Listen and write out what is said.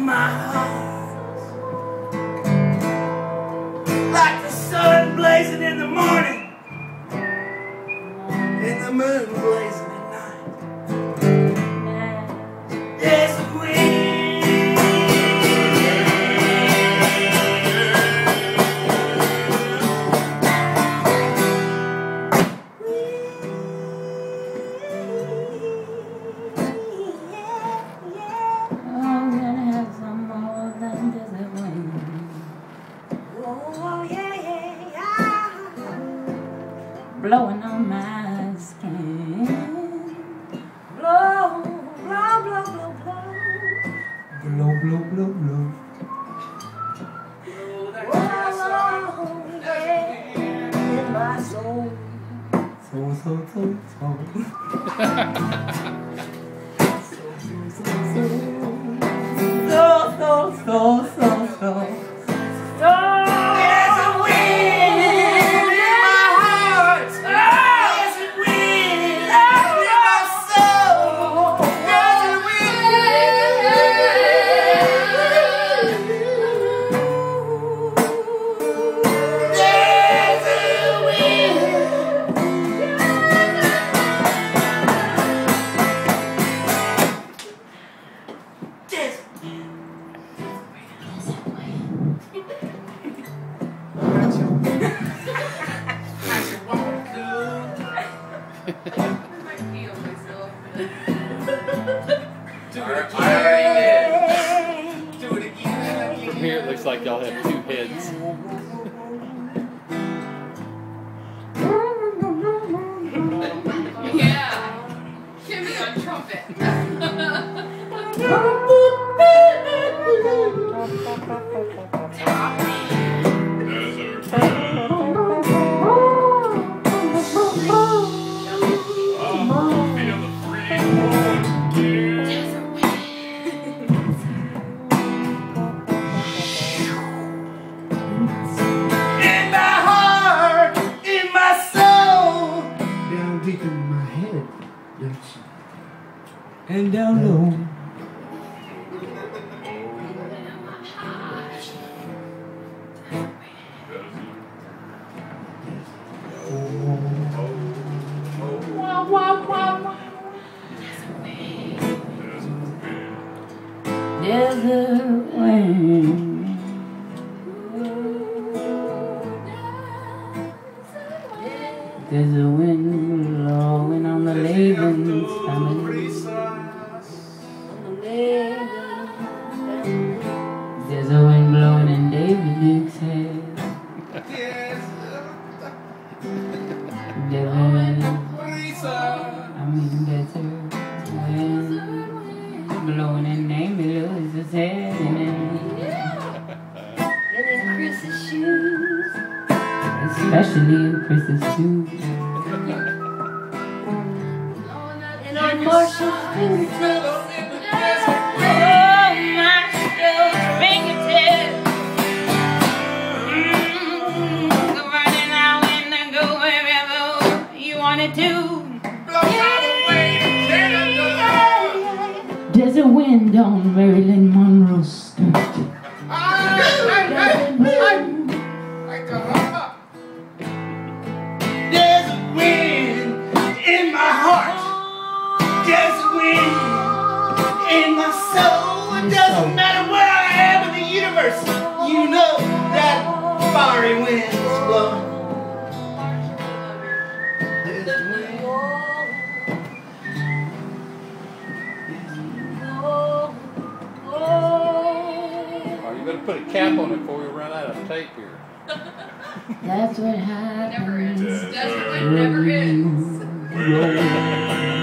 my heart, like the sun blazing in the morning and the moon blazing at night. There's a wind blowing on my skin. Blow, blow, blow, blow, blow. blow, blow, blow, blow. In my soul. Soul, soul, soul, soul. So. There's a wind in my heart. There's a wind in my soul. There's a wind. There's a wind. There's From here it looks like y'all have two heads. Yeah. Kimmy on trumpet. deep in my head, and down low. There's a wind. There's a wind blowing on the Laban's family. There's a wind blowing in David Duke's head. There's a wind, there's a wind blowing in Amy Lewis's head. And in Chris's shoes. Especially in Chris's shoes. And on Marshal Spires. Oh, Marshal fingertips. Go running out and go wherever you wanted to. There's a wind on Marilyn Monroe's skirt. There's a wind in my heart. There's a wind in my soul. It doesn't matter where I am in the universe. You know that fiery wind is blowing. There's a wind. Oh, you better put a cap on it before we run out of tape here. That's what happens. Never ends. That's what never ends.